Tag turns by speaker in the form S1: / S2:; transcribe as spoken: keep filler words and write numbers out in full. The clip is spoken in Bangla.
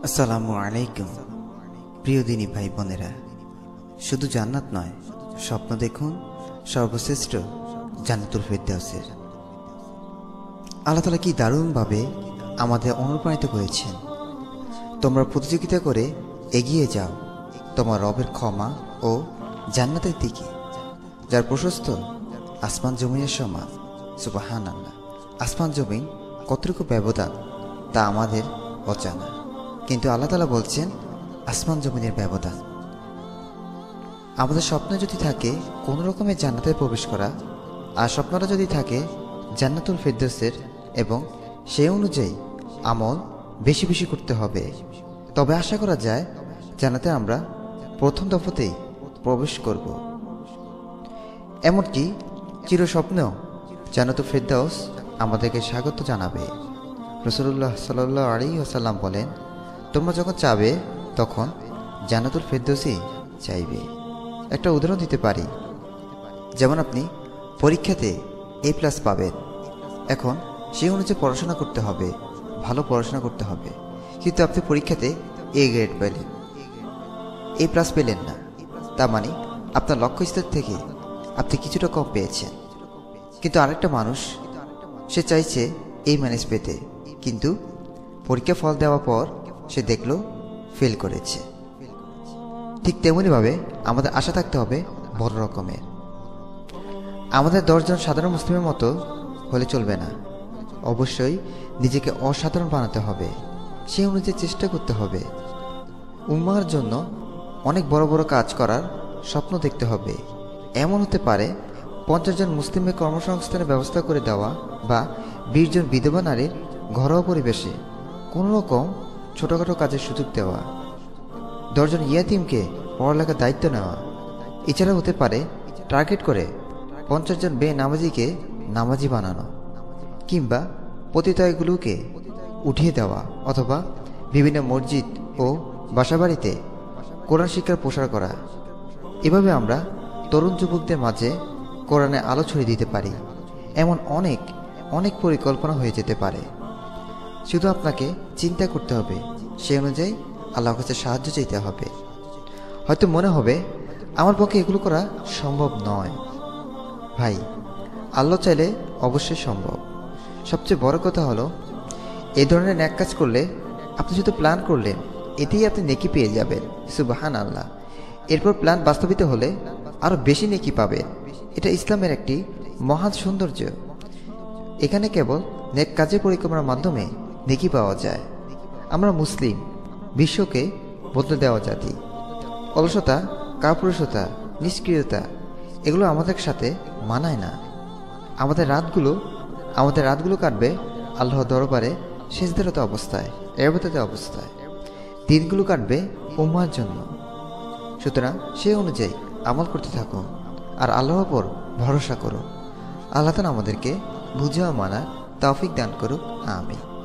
S1: আসসালামু আলাইকুম। প্রিয় দিনী ভাই বোনেরা, শুধু জান্নাত নয়, স্বপ্ন দেখুন সর্বশ্রেষ্ঠ জান্নাতুল ফেরদাউসের। আল্লাহ তাআলা কি দারুণভাবে আমাদের অনুপ্রাণিত করেছেন। তোমরা প্রতিযোগিতা করে এগিয়ে যাও তোমার রবের ক্ষমা ও জান্নাতের দিকে, যার প্রশস্ত আসমান জমিনের সমান। সুবহানাল্লাহ। আসমান জমিন কতটুকু ব্যবধান তা আমাদের অজানা, কিন্তু আল্লাহ তাআলা বলছেন আসমান জমিনের ব্যবধান। আমাদের স্বপ্ন যদি থাকে কোনো রকমের জান্নাতে প্রবেশ করা, আর স্বপ্নটা যদি থাকে জান্নাতুল ফেরদাউসের, এবং সেই অনুযায়ী আমল বেশি বেশি করতে হবে, তবে আশা করা যায় জান্নাতে আমরা প্রথম দফাতেই প্রবেশ করব। এমনকি চির স্বপ্নেও জান্নাতুল ফেরদাউস আমাদেরকে স্বাগত জানাবে। রাসূলুল্লাহ সাল্লাল্লাহু আলাইহি ওয়াসাল্লাম বলেন, তোমরা যখন চাবে তখন জান্নাতুল ফেরদাউসই চাইবে। একটা উদাহরণ দিতে পারি, যেমন আপনি পরীক্ষাতে এ প্লাস পাবেন, এখন সেই অনুযায়ী পড়াশোনা করতে হবে, ভালো পড়াশোনা করতে হবে, কিন্তু আপনি পরীক্ষাতে এ গ্রেড পেলেন, এ প্লাস পেলেন না, তার মানে আপনার লক্ষ্যস্থল থেকে আপনি কিছুটা কম পেয়েছেন। কিন্তু আরেকটা মানুষ সে চাইছে এ মাইনাস পেতে, কিন্তু পরীক্ষা ফল দেওয়ার পর সে দেখল ফেল করেছে। ঠিক তেমনিভাবে আমাদের আশা থাকতে হবে বড় রকমের। আমাদের দশজন সাধারণ মুসলিমের মতো হলে চলবে না, অবশ্যই নিজেকে অসাধারণ বানাতে হবে, সেই অনুযায়ী চেষ্টা করতে হবে। উম্মাহর জন্য অনেক বড় বড় কাজ করার স্বপ্ন দেখতে হবে। এমন হতে পারে পঞ্চাশ জন মুসলিমের কর্মসংস্থানের ব্যবস্থা করে দেওয়া, বা বিশ জন বিধবা নারীর ঘরোয়া পরিবেশে কোনো রকম ছোটোখাটো কাজের সুযোগ দেওয়া, দশজন ইয়াতিমকে পড়ালেখার দায়িত্ব নেওয়া। এছাড়া হতে পারে টার্গেট করে পঞ্চাশ জন বেনামাজিকে নামাজি বানানো, কিংবা পতিতায়গুলোকে উঠিয়ে দেওয়া, অথবা বিভিন্ন মসজিদ ও বাসাবাড়িতে কোরআন শিক্ষার প্রসার করা। এভাবে আমরা তরুণ যুবকদের মাঝে কোরআনে আলো ছড়িয়ে দিতে পারি। এমন অনেক অনেক পরিকল্পনা হয়ে যেতে পারে, শুধু আপনাকে চিন্তা করতে হবে, সেই অনুযায়ী আল্লাহর কাছে সাহায্য চাইতে হবে। হয়তো মনে হবে আমার পক্ষে এগুলো করা সম্ভব নয়। ভাই, আল্লাহ চাইলে অবশ্যই সম্ভব। সবচেয়ে বড় কথা হলো, এই ধরনের ন্যাক কাজ করলে আপনি শুধু প্ল্যান করলেন, এতেই আপনি নেকি পেয়ে যাবেন। সুবহানাল্লাহ। এরপর প্ল্যান বাস্তবিত হলে আরও বেশি নেকি পাবেন। এটা ইসলামের একটি মহান সৌন্দর্য। এখানে কেবল নেক কাজের পরিকল্পনার মাধ্যমে নেকি পাওয়া যায়। আমরা মুসলিম, বিশ্বকে বদলে দেওয়া জাতি। অলসতা, কাপুরুষতা, নিষ্ক্রিয়তা এগুলো আমাদের সাথে মানায় না। আমাদের রাতগুলো আমাদের রাতগুলো কাটবে আল্লাহর দরবারে সিজদারত অবস্থায়, ইবাদত অবস্থায়। দিনগুলো কাটবে উম্মাহর জন্য। সুতরাং সেই অনুযায়ী আমল করতে থাকুন, আর আল্লাহর উপর ভরসা করুন। আল্লাহ তাআলা আমাদেরকে বুঝা মানার তৌফিক দান করুক। আমিন।